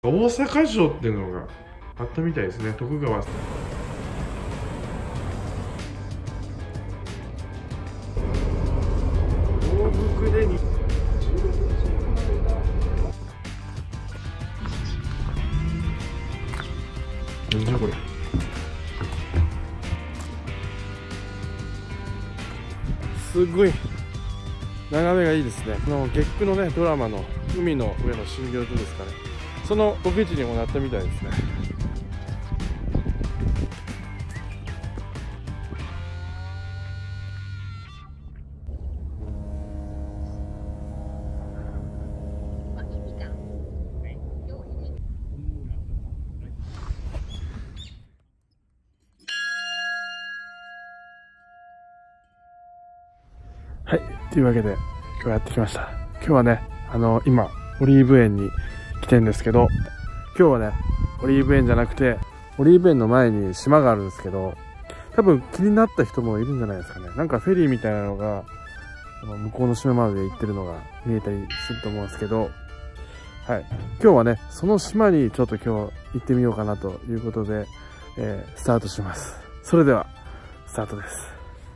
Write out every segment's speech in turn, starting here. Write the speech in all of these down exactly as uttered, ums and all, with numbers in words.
大阪城っていうのがあったみたいですね。徳川さん。往復でになんじゃこれ。すごい眺めがいいですね。の月九のねドラマの海の上の診療所ですかね。そのロケ地にもなったみたいですね。はい、というわけで今日やってきました。今日はね、あの今オリーブ園に来てるんですけど、今日はねオリーブ園じゃなくてオリーブ園の前に島があるんですけど、多分気になった人もいるんじゃないですかね。なんかフェリーみたいなのが向こうの島まで行ってるのが見えたりすると思うんですけど、はい、今日はねその島にちょっと今日行ってみようかなということで、えー、スタートします。それではスタートです。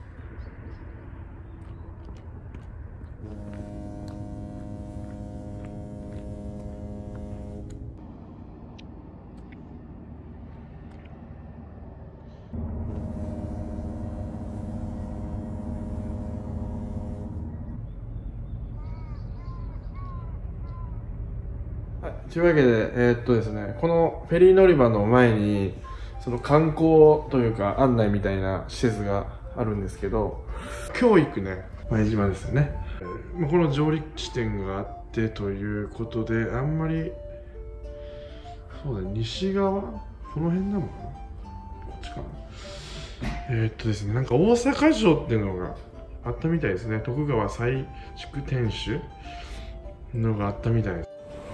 はい、というわけで、えー、っとですね、このフェリー乗り場の前にその観光というか案内みたいな施設があるんですけど、教育ね前島ですよね。この上陸地点があってということで、あんまりそうだ、西側この辺なのかな、こっちかな。えー、っとですね、なんか大阪城っていうのがあったみたいですね。徳川再築天守のがあったみたいです。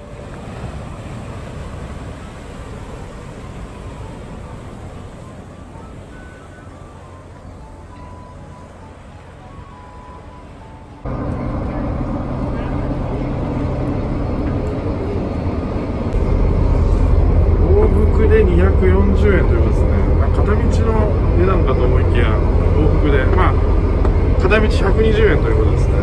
でにひゃくよんじゅうえんということですね。片道の値段かと思いきや往復で、まあ片道ひゃくにじゅうえんということですね。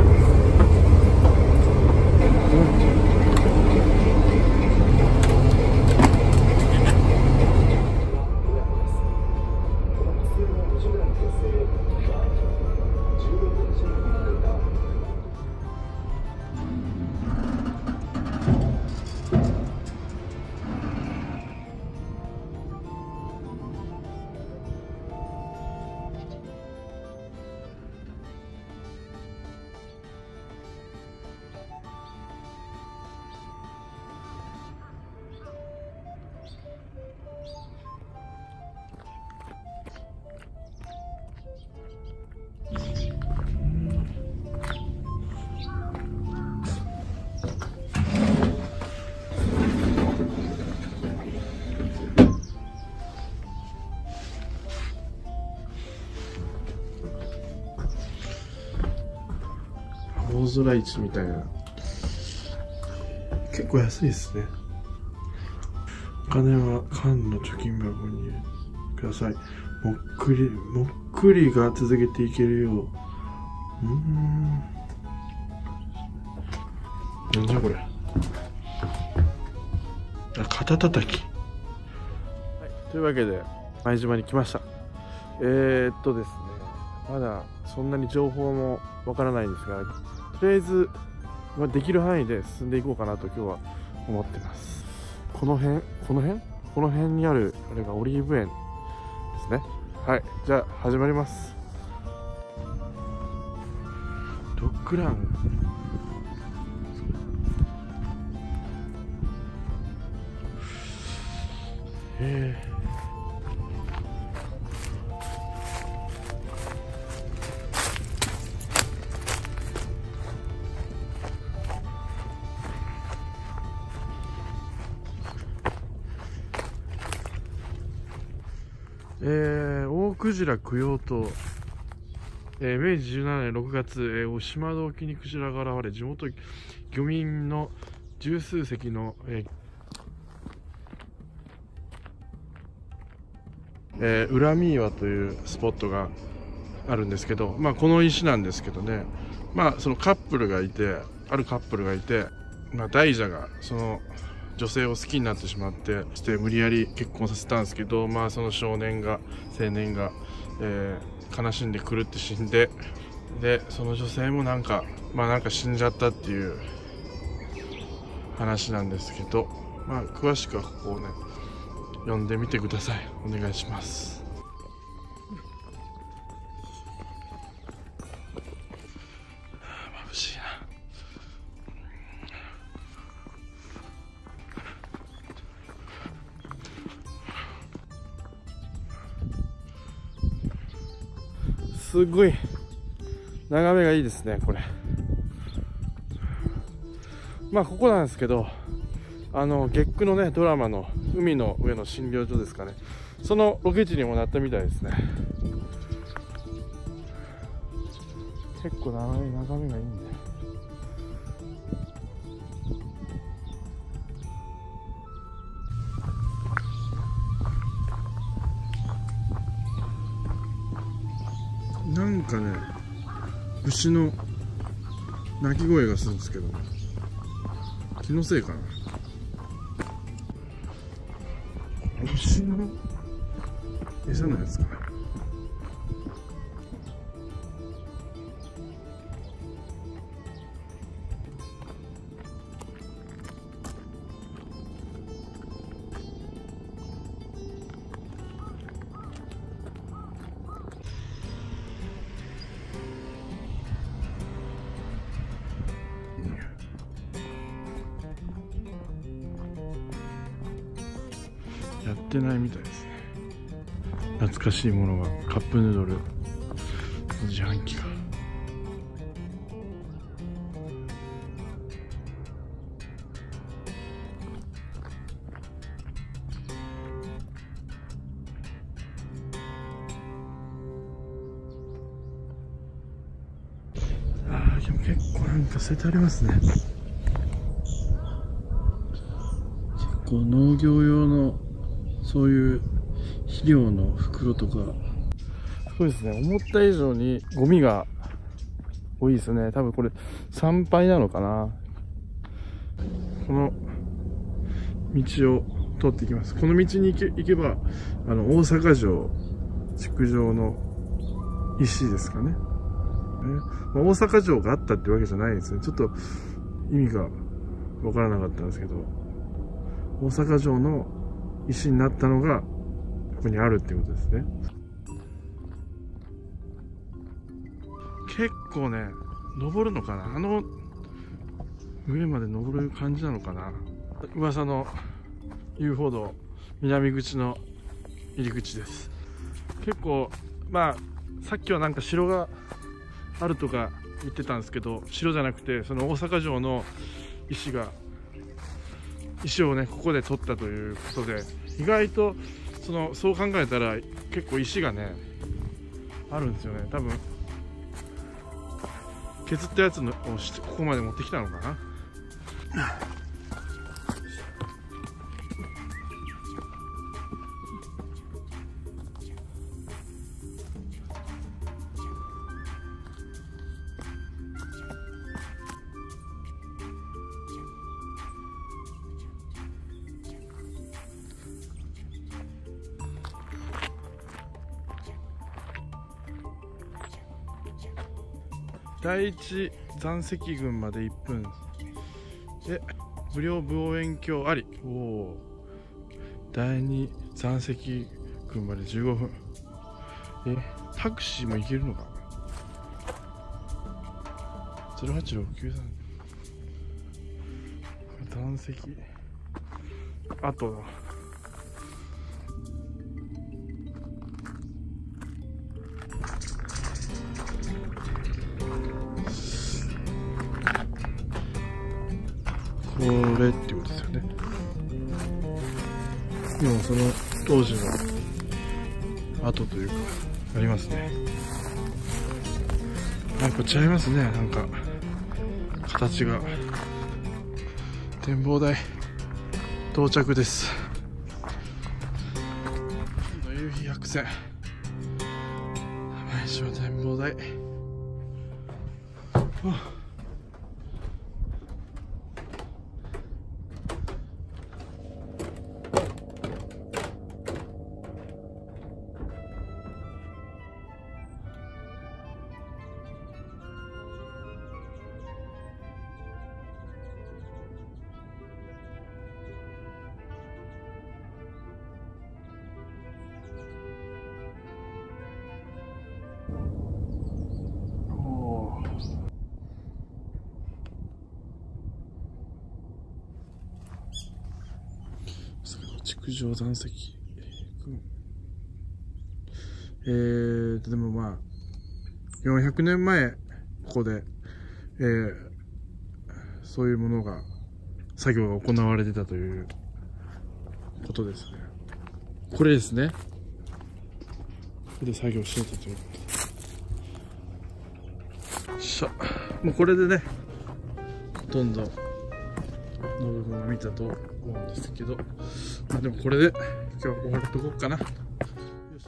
大空市みたいな、結構安いですね。お金は缶の貯金箱に入れてください。もっくりもっくりが続けていけるよう。うーん、なんじゃこれ。あ、肩たたき。はい、というわけで前島に来ました。えー、っとですね、まだそんなに情報もわからないんですが、とりあえずできる範囲で進んでいこうかなと今日は思ってます。この辺この辺この辺にあるあれがオリーブ園ですね。はい、じゃあ始まります。ドッグラン、えーえー、大クジラ供養塔、えー、めいじじゅうななねんろくがつ、えー、渡島戸沖にクジラが現れ、地元漁民の十数隻の、えー、 えー、裏三岩というスポットがあるんですけど、まあ、この石なんですけどね、まあ、そのカップルがいて、あるカップルがいて、まあ、大蛇がその女性を好きになってしまってして無理やり結婚させたんですけど、まあ、その少年が青年が、えー、悲しんで狂って死んで、でその女性もなんかまあなんか死んじゃったっていう話なんですけど、まあ詳しくはここをね読んでみてください。お願いします。眩しいな。すごい眺めがいいですね、これ。まあここなんですけど、あの月9のねドラマの海の上の診療所ですかね、そのロケ地にもなったみたいですね。結構長い眺めがいいんで、なんかね牛の鳴き声がするんですけど、気のせいかな。牛の餌のやつかな。やってないみたいですね。懐かしいものが、カップヌードルの自販機が。ああ、でも結構なんか捨ててありますね。結構農業用のそういう肥料の袋とか、そうですね、思った以上にゴミが多いですね。多分これ参拝なのかな。この道を通っていきます。この道に行け、行けばあの大阪城築城の石ですかね。まあ、大阪城があったってわけじゃないんですね。ちょっと意味がわからなかったんですけど、大阪城の石になったのがここにあるっていうことですね。結構ね登るのかな、あの上まで登る感じなのかな。噂の遊歩道南口の入り口です。結構まあさっきはなんか城があるとか言ってたんですけど、城じゃなくてその大阪城の石が石をねここで取ったということで、意外とそのそう考えたら結構石がねあるんですよね。多分削ったやつのをここまで持ってきたのかな。第一残石群までいっぷんで無料望遠鏡あり。おお、第二残石群までじゅうごふん。えタクシーも行けるのか。ゼロはちろくきゅうさん残石あとだ。これっていうことですよね。今その当時の跡というかありますね。なんか違いますね、なんか形が。展望台到着です。夕日百選前島展望台。築城残石、えー、でもまあよんひゃくねんまえここで、えー、そういうものが作業が行われてたということですね。これですね。ここで作業してたということでしゃ、もうこれでねほとんどの部分を見たと思うんですけど、まあでもこれで今日は終わっとこうかな。よし。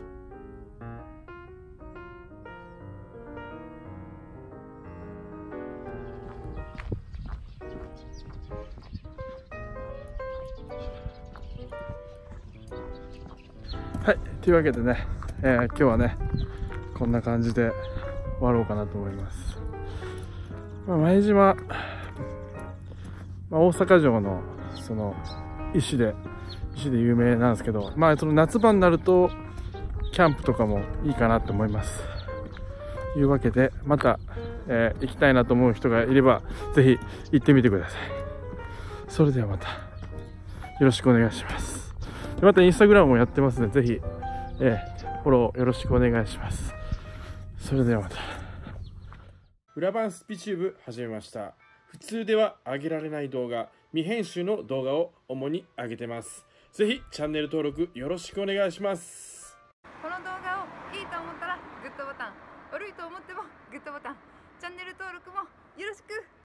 はい、というわけでね、えー、今日はねこんな感じで終わろうかなと思います。まあ、前島、まあ、大阪城のその石で石で有名なんですけど、まあその夏場になるとキャンプとかもいいかなと思います。というわけでまた、えー、行きたいなと思う人がいればぜひ行ってみてください。それではまたよろしくお願いします。またインスタグラムもやってますのでぜひ、えー、フォローよろしくお願いします。それではまた。裏番スピチューブ始めました。普通では上げられない動画、未編集の動画を主に上げてます。ぜひチャンネル登録よろしくお願いします。 この動画をいいと思ったらグッドボタン、悪いと思ってもグッドボタン、チャンネル登録もよろしく。